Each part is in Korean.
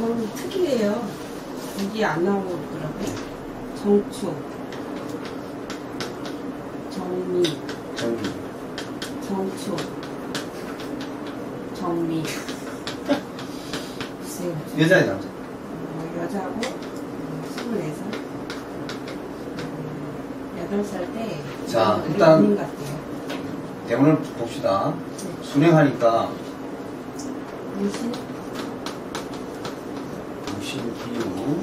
특이해요. 여기 안 나오더라고요. 정초, 정미, 정초, 정미. 글쎄요. 여자애 남자? 여자고 24살. 8살 때. 자, 일단 같아요. 대본을 봅시다. 네. 순행하니까 무신, 무신기유,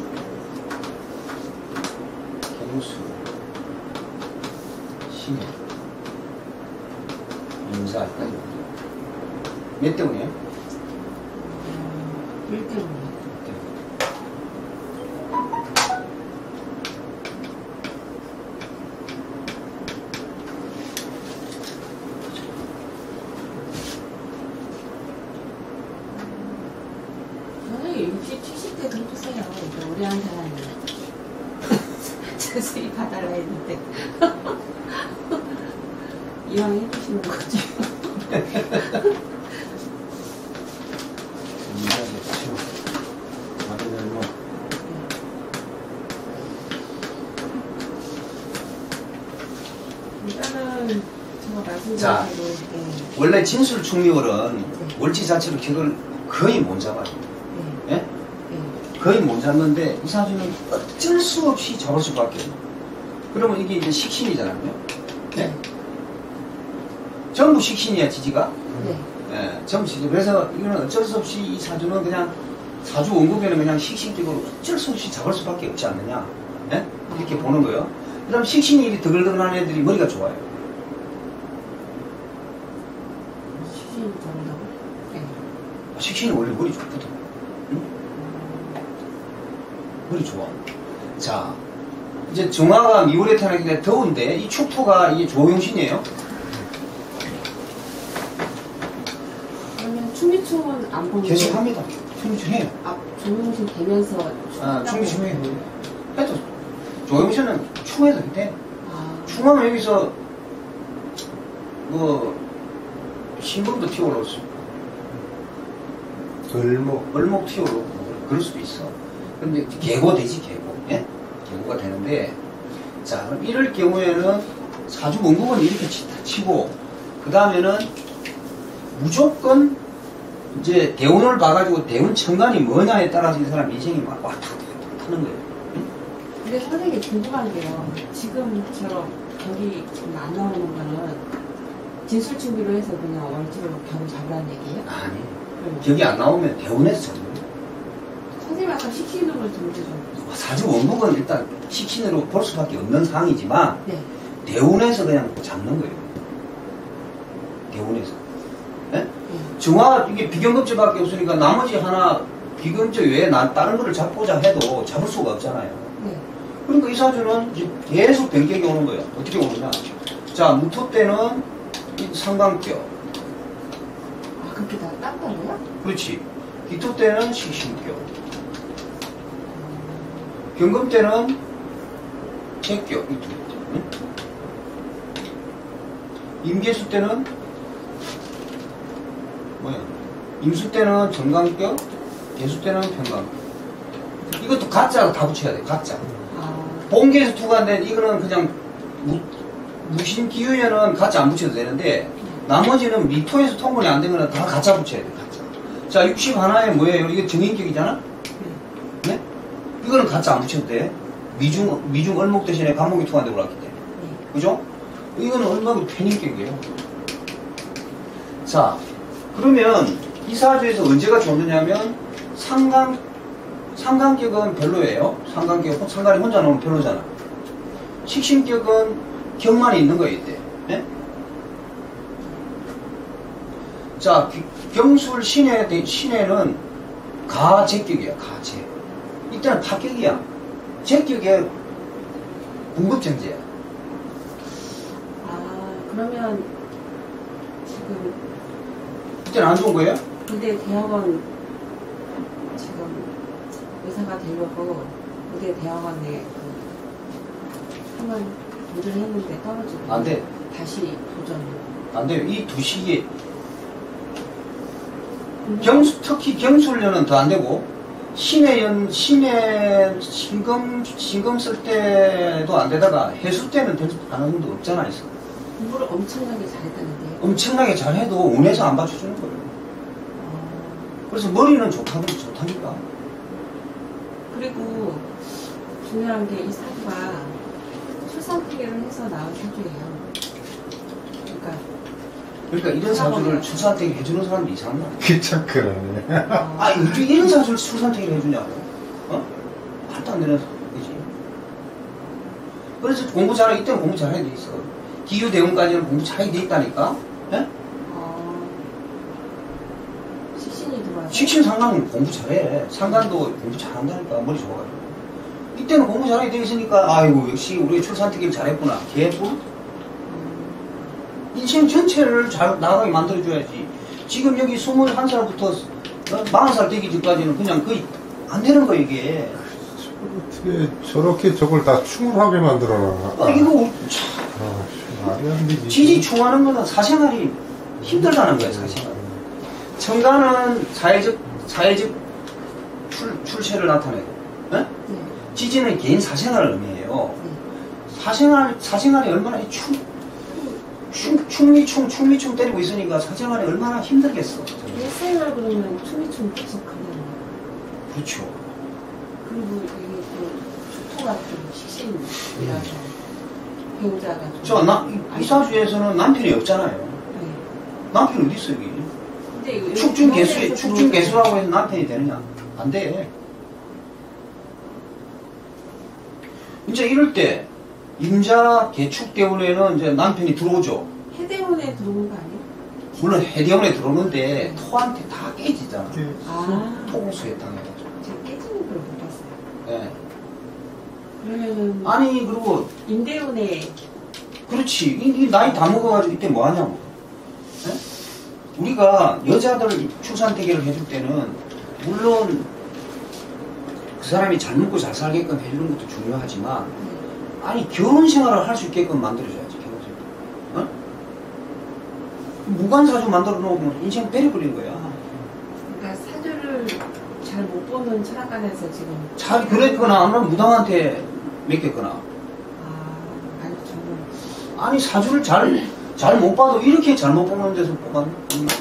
경수, 신해, 인사까지. 몇 때문이에요? 1등이에요. 저는 60, 70대 정도 세요. 오래 한 사람이. 자세히 봐달라 했는데. 이왕 해주시는 거죠. 일단은 제가 말씀드린 자, 대로 네. 원래 진술충리월은 네. 월치 자체로 격을 거의 못 잡아요. 네. 예? 네. 거의 못 잡는데 이 사주는 어쩔 수 없이 잡을 수밖에 없어요. 그러면 이게 이제 식신이잖아요. 네? 전부 식신이야, 지지가. 네. 예, 전부 식신. 그래서 이거는 어쩔 수 없이 이 사주는 그냥 사주 원국에는 그냥 식신격으로 어쩔 수 없이 잡을 수밖에 없지 않느냐. 예? 이렇게 보는 거예요. 그 다음 식신이 이렇게 드글드글한 애들이 머리가 좋아요. 수준이 다르다고? 네. 식신이 원래 머리 좋거든. 응? 머리 좋아. 자, 이제 정화가 미월에 태어나기 때문에 더운데 이 축토가 이게 조용신이에요. 그러면 충미충은 안 보는 계속 합니다. 충미충 해요. 아, 조용신 되면서 아, 충미충 해요. 해도 조용신은 충해도 돼. 아, 충하면 여기서 뭐 신금도 튀어올랐어. 얼목 튀어오르고 그럴 수도 있어. 근데 계고 되지, 계고. 예? 계고가 되는데, 자, 그럼 이럴 경우에는 사주 원국은 이렇게 치고, 그 다음에는 무조건 이제 대운을 봐가지고 대운 천간이 뭐냐에 따라서 이 사람 인생이 막 왔다 갔다 하는 거예요. 응? 근데 선생님 궁금한 게요. 지금처럼 격이 지금 안 나오는 거는 진술충비로 해서 그냥 월지로 격을 잡으라는 얘기예요? 아니, 그러면 격이 안 나오면 대운에서 잡는 거예요. 선생님 아까 식신으로 좀 좀. 사주 원국은 일단 식신으로 볼 수밖에 없는 상황이지만, 네. 대운에서 그냥 잡는 거예요. 대운에서. 예? 네. 정화, 이게 비경급제밖에 없으니까 나머지 하나 비경급제 외에 다른 거를 잡고자 해도 잡을 수가 없잖아요. 네. 그러니까 이 사주는 이제 계속 변격이 오는 거예요. 어떻게 오느냐. 자, 무토 때는 이 상관격. 아, 그렇게 다 딴거예요? 그렇지. 기토 때는 식신격. 경금 때는 제격. 이 두 개. 응? 임계수 때는 뭐야? 임수 때는 정관격, 계수 때는 편관격. 이것도 가짜로 다 붙여야 돼, 가짜. 아, 본계에서 투가인데 이거는 그냥 무신기유에는 가짜 안 붙여도 되는데 나머지는 미토에서 통분이 안 되면 다 가짜 붙여야 돼, 가짜. 자, 60 하나에 뭐예요? 이게 정인격이잖아? 네? 이거는 가짜 안 붙여도 돼. 미중 얼목 대신에 간목이 투가인데 올랐기 때문에. 네. 그죠? 이거는 얼마고 편인격이에요. 자, 그러면 이 사주에서 언제가 좋느냐면 상관격은 별로예요. 상관이 혼자 나오면 별로잖아. 식신격은 격만 있는 거예요, 이때. 네? 자, 경술 신해는 가제격이야, 가제. 이때는 파격이야. 제격의 공급정제야. 아, 그러면 지금 이때는 안 좋은 거예요? 의대 대학원 지금 의사가 되려고 의대 대학원에 한번 도전을 했는데 떨어지고 안 돼. 다시 도전. 안 돼요. 이 두 시기에 특히 경술련은 더 안 되고 심해 신금 쓸 때도 안 되다가 해수 때는 될 가능성도 없잖아 있어. 공부를 엄청나게 잘했다는데요. 엄청나게 잘해도 운에서 안 받쳐주는 거예요. 그래서 머리는 좋다니까. 그리고 중요한 게 이 사주가 출산특례를 해서 나온 사주예요. 그러니까 이런 사주를 출산특례 해주는 사람도 이상한 거야. 귀찮거네. 아, 어떻게 이런 사주를 출산특례를 해주냐고. 어? 말도 안 되는 거지. 그래서 공부 잘해, 이때는 공부 잘해야 돼 있어. 기후대운까지는 공부 잘해야 돼 있다니까? 예? 식신이 들어와요. 식신 상관은 공부 잘해. 상관도 공부 잘한다니까. 머리 좋아가지고. 이때는 공부 잘해야 돼 있으니까, 아이고, 역시 우리 출산특례를 잘했구나. 개뿔? 인생 전체를 잘 나가게 만들어줘야지. 지금 여기 21살부터 40살 되기 전까지는 그냥 거의 안 되는 거, 이게. 어떻게 저렇게 저걸 다 충분하게 만들어놔. 이거, 말이 안 되지. 지지충하는 거는 사생활이 힘들다는 거야, 사생활. 천간은 사회적 출세를 나타내고, 어? 네. 지지는 개인 사생활을 의미해요. 네. 사생활이 얼마나 충미충 때리고 있으니까 사생활이 얼마나 힘들겠어. 일생활 그러면 춤이춤 계속 간다는 그렇죠. 그리고 이게 또 축토 같은 식신이라서 배우자가 이 사주에서는 남편이 없잖아요. 네. 남편이 어디 있어, 여기? 근데 이거 축중 개수라고 해서 남편이 되느냐? 안 돼. 이제 이럴 때, 임자 개축 때문에는 이제 남편이 들어오죠. 해대원에 들어온 거 아니에요? 물론 해대원에 들어오는데 토한테 다 깨지잖아. 토수에 당해가지고. 제가 깨지는 걸 못 봤어요. 예. 그러면은 아니, 그리고, 임대원에 그렇지. 이 나이 다 먹어가지고 이때 뭐 하냐고. 예? 우리가 여자들 출산대계를 해줄 때는, 물론, 그 사람이 잘 먹고 잘 살게끔 해주는 것도 중요하지만, 아니, 결혼 생활을 할 수 있게끔 만들어줘야지, 결혼 생활. 어? 무관사주 만들어 놓으면 인생 베려버린 거야. 그러니까 사주를 잘 못 보는 철학관에서 지금 잘 그랬거나, 아니면 무당한테 맡겼거나. 아니 저는 아니, 사주를 잘 못 봐도 이렇게 잘못 보는 데서 뽑았네.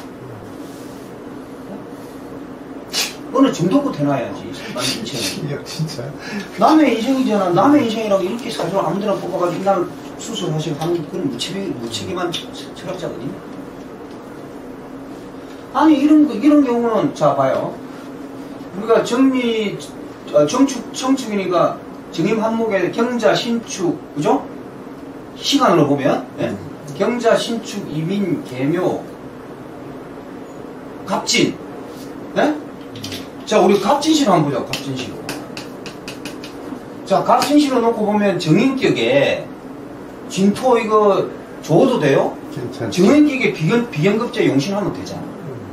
어느 정도껏 해놔야지, 남의 인생을. 야, 진짜. 남의 인생이잖아. 남의 인생이라고 이렇게 사주를 아무데나 뽑아가지고 날 수술하시고 하는 그런 무책임한 철학자거든요. 아니, 이런 경우는, 자, 봐요. 우리가 정축이니까 정임 한목에 경자, 신축, 그죠? 시간으로 보면, 예? 경자, 신축, 이민, 계묘, 갑진, 예? 자, 우리 갑진시로 한번 보자, 갑진시로. 자, 갑진시로 놓고 보면 정인격에 진토 이거 줘도 돼요? 괜찮지. 정인격에 비견급제 용신하면 되잖아.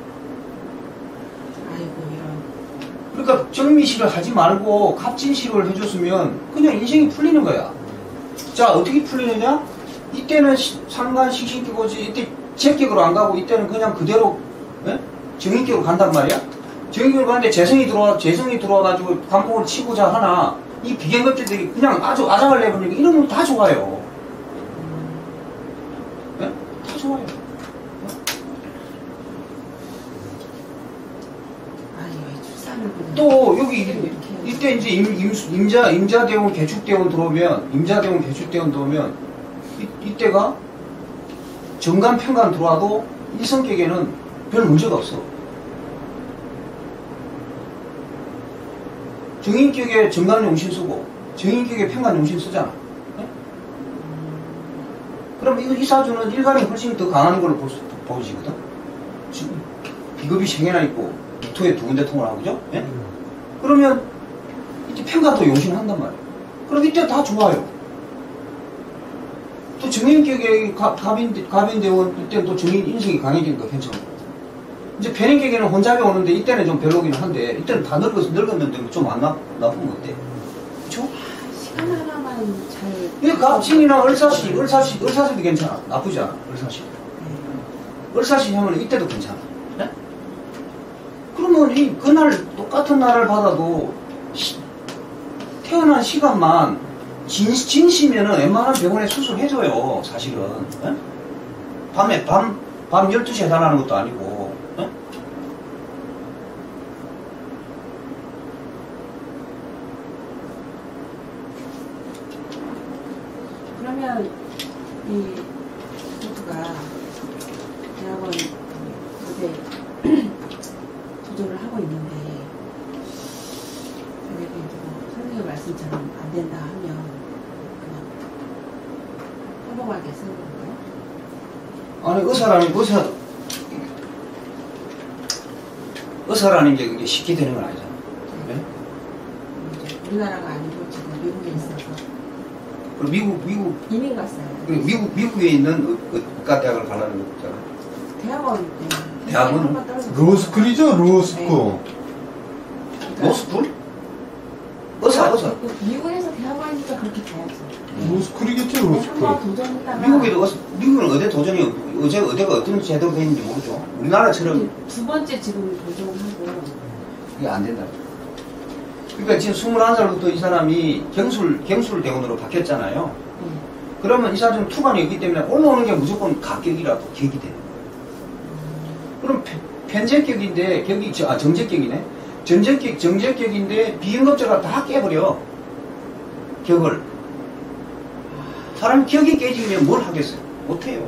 아이고 이런 그러니까 정미시를 하지 말고 갑진시를 해줬으면 그냥 인생이 풀리는 거야. 자, 어떻게 풀리느냐? 이때는 상관 식신격이지, 이때 제격으로 안 가고 이때는 그냥 그대로 예? 정인격으로 간단 말이야? 정인격으로 가는데 재성이 들어와가지고 관폭을 치고자 하나 이 비견급제들이 그냥 아주 아작을 내버리니까 이러면 다 좋아요. 예? 다 좋아요. 아니 왜 출산을 그냥 또 여기 이렇게 이때 이제 임자대원 개축대원 들어오면 이때가 정간 평간 들어와도 이 성격에는 별 문제가 없어. 정인격에 정간 용신 쓰고 정인격에 평간 용신 쓰잖아. 네? 그럼 이 사주는 일간이 훨씬 더 강한 걸로 보여지거든. 지금 비급이 3개나 있고 토에 2군데 통을 하고 그죠? 예? 그러면 이때 평가도 용신한단 말이에요. 그럼 이때 다 좋아요. 또 정인격에 갑인대원 이때는 또 정인 인성이 강해지니까 괜찮고. 이제 편인격에는 혼잡이 오는데 이때는 좀 별로긴 한데 이때는 다 늙었는데 좀 안 나쁘면 어때? 그쵸? 시간 하나만 잘 이 갑진이나 을사시도 괜찮아. 나쁘지 않아. 을사시 하면 이때도 괜찮아. 네? 그러면 아니 그날 똑같은 날을 받아도 태어난 시간만 진시면은 웬만한 병원에 수술해줘요 사실은. 예? 밤 12시에 해달라는 것도 아니고. 예? 그러면 이 친구가 대학원 그때 도전을 하고 있는데 만약에 이제 뭐 선생님 말씀처럼 안 된다 하면 그냥 평범하게 쓰는 건가요? 아니 의사라는 게 그게 쉽게 되는 건 아니잖아. 네? 이제 우리나라가 아니고 지금 미국에 있어서 그리고 미국 이민 갔어요. 미국에 있는 의과 대학을 가려는 거잖아. 대학원 대학원은? 한번 떨어졌어요. 로스쿨이죠, 로스쿨. 그러니까 로스쿨? 의사. 미국에서 대학원이니까 그렇게 돼야죠. 로스쿨이겠죠, 한번 로스쿨. 도전했다가 미국은 의대 도전이 의대가 어떤 제대로 되어 있는지 모르죠. 우리나라처럼 두 번째 지금 도전하고 이게 안 된다. 그러니까 지금 21살부터 이 사람이 경술 대원으로 바뀌었잖아요. 그러면 이 사람은 투간이 없기 때문에 올라오는 게 무조건 가격이라도 격이 돼요. 그럼 편제격인데 정제격이네. 정제격인데 비응급자가 다 깨버려. 격을. 사람 격이 깨지면 뭘 하겠어요? 못해요.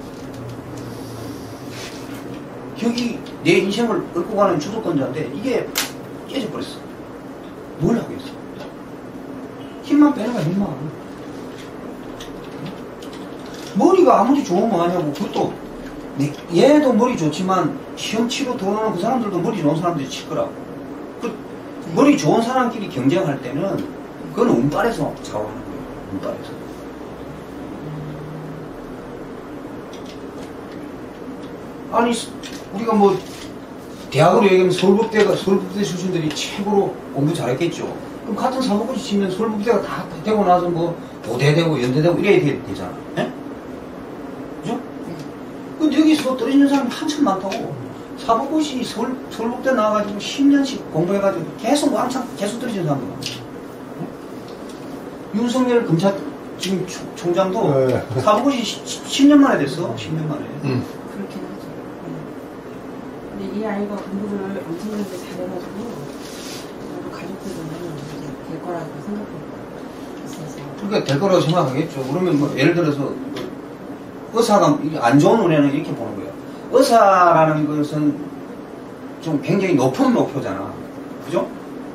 격이 내 인생을 끌고 가는 주도권자인데 이게 깨져버렸어. 뭘 하겠어? 힘만 빼는 거야, 힘만. 머리가 아무리 좋으면 하냐고. 그것도 얘도 머리 좋지만 시험 치러 들어오는 그 사람들도 머리 좋은 사람들이 칠 거라고. 그 머리 좋은 사람끼리 경쟁할 때는 그건 운빨에서 좌우하는 거예요. 운빨에서. 아니 우리가 뭐 대학으로 얘기하면 서울법대 출신들이 최고로 공부 잘했겠죠. 그럼 같은 사법고시 치면 서울법대가 다 되고 나서 뭐 고대되고 연대되고 이래야 되잖아. 예? 그죠? 근데 여기서 떨어지는 사람이 한참 많다고. 사법고시 서울법대 나와가지고 10년씩 공부해가지고 계속 왕창 계속 떨어지는 사람들 많아. 윤석열 검찰 지금 총장도 네. 사법고시 10년 만에 됐어. 10년 만에. 그렇긴 하죠. 근데 이 아이가 공부를 엄청나게 잘해가지고 가족들은 이제 될 거라고 생각하고 있어서. 그러니까 될 거라고 생각하겠죠. 그러면 뭐 예를 들어서 의사가 안 좋은 운에는 이렇게 보는 거예요. 의사라는 것은 좀 굉장히 높은 목표잖아. 그죠?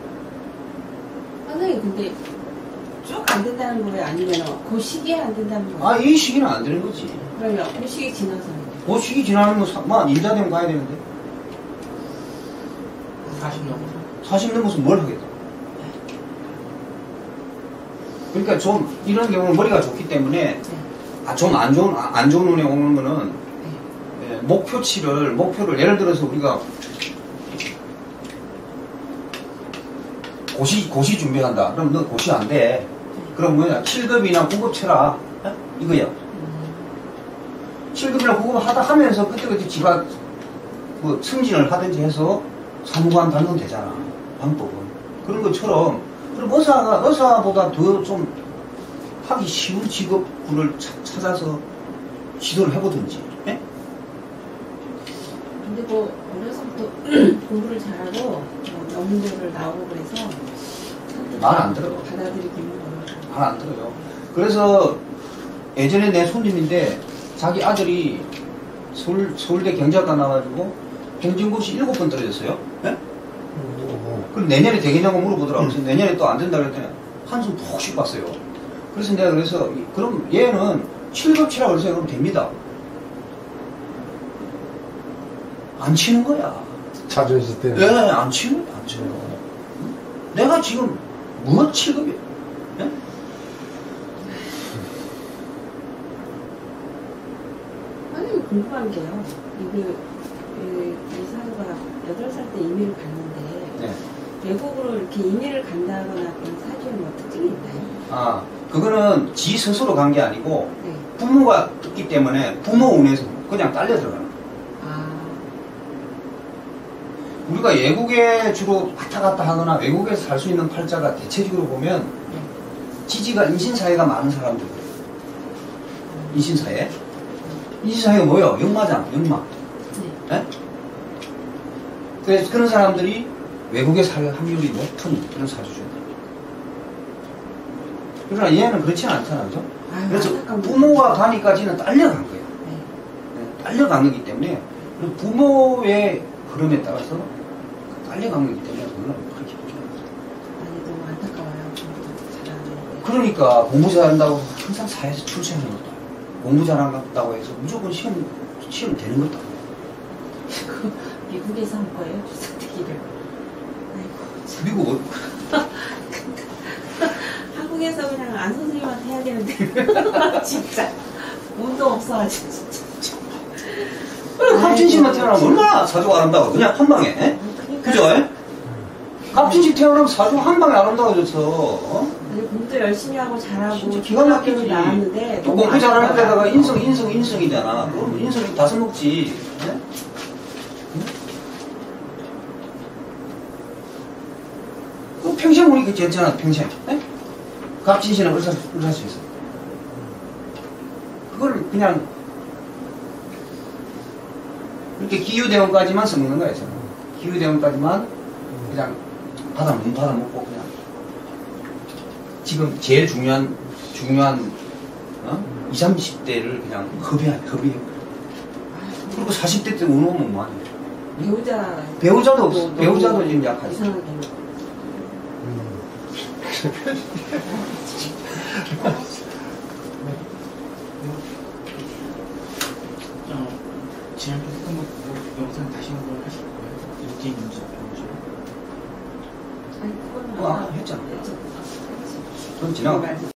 선생님 근데 쭉 안 된다는 거예요? 아니면 그 시기에 안 된다는 거예요? 아, 이 시기는 안 되는 거지. 그러면 그 시기 지나서는? 그 시기 지나면 뭐 인자 되면 가야 되는데. 40 넘어서 뭘 하겠다. 그러니까 좀 이런 경우는 머리가 좋기 때문에 좀 안 좋은 운에 오는 거는 목표를 예를 들어서 우리가 고시 준비한다. 그럼 너 고시 안 돼. 그럼 뭐냐 7급이나 9급 쳐라. 이거야. 7급이나 9급 하면서 그때 지가 뭐 승진을 하든지 해서 사무관 달면 되잖아. 방법은. 그런 것처럼 그럼 의사보다 더 좀 하기 쉬운 직업군을 찾아서 지도를 해보든지. 예? 근데 뭐 어려서부터 공부를 잘하고 논문들을 나오고 그래서 말 안 들어. 받아들이기 힘든 거예요. 말 안 들어요. 그래서 예전에 내 손님인데 자기 아들이 서울대 경제학과 나와가지고 행정고시 7번 떨어졌어요. 예? 그럼 내년에 되겠냐고 물어보더라고요. 그래서 내년에 또 안 된다 그랬더니 한숨 푹 쉬고 왔어요. 그래서 내가 그럼 얘는 7급 치라고 그래서 그럼 됩니다. 안 치는 거야. 자존심 때문에. 예, 안 쳐요. 내가 지금 무엇 7급이야? 예? 아니 궁금한 게요. 이 사유가 8살 때 이민을 갔는데 네. 외국으로 이렇게 이민을 간다거나 그런 사주에 뭐 특징이 있나요? 아, 그거는 지 스스로 간 게 아니고 네. 부모가 있기 때문에 부모 운에서 그냥 딸려 들어가는 거예요. 아. 우리가 외국에 주로 왔다 갔다 하거나 외국에서 살 수 있는 팔자가 대체적으로 보면 지지가 인신사회가 많은 사람들. 인신사회? 인신사회가 뭐예요? 역마장, 역마. 네. 예? 그래서 그런 사람들이 외국에 살 확률이 높은 그런 사주죠. 그러나 얘는 그렇지는 않잖아요. 그죠? 아유, 그래서 안타깝네요. 부모가 가니까지는 딸려간 거예요. 네. 네, 딸려간 거기 때문에 그리고 부모의 흐름에 따라서 딸려간 거기 때문에 그거는 그렇게 보지 않아요. 아니, 너무 안타까워요. 공부 잘하는데. 그러니까 공부 잘한다고 항상 사회에서 출세하는 것도 아니고 공부 잘한다고 해서 무조건 시험 되는 것도 아니고 그 미국에서 한 거예요? 주사대기를. 아이고, 참. 미국 한국에서 그냥 안 선생님한테 해야 되는데. 진짜. 운동 없어가지고, 진짜. 갑진씨만 태어나면 얼마나 사주가 아름다워. 그냥 한 방에. 에? 그러니까. 그죠? 갑진씨 태어나면 사주 한 방에 아름다워져서. 어? 아니, 공부도 열심히 하고 잘하고. 진짜 기가 막히지. 나왔는데. 또 공부 잘하는 데다가 인성이잖아. 그럼 인성이 다 써먹지. 에? 응? 그 평생 우리 괜찮아, 평생. 에? 갑진씨는 을사수에서. 그걸 그냥 이렇게 기후대원까지만 써먹는 거야, 저는. 기후대원까지만 그냥 눈 받아먹고 그냥. 지금 제일 중요한, 20, 30대를 그냥 허비해. 그리고 40대 때 운오면 뭐하냐. 배우자도 없어. 배우자도 지금 약하지. 이상하게. 지난주 했던 거 보고 영상 다시 한번 하실 거예요? 인지 문제 보여줘요? 아니, 그거는 했잖아. 했죠. 그건 지나가.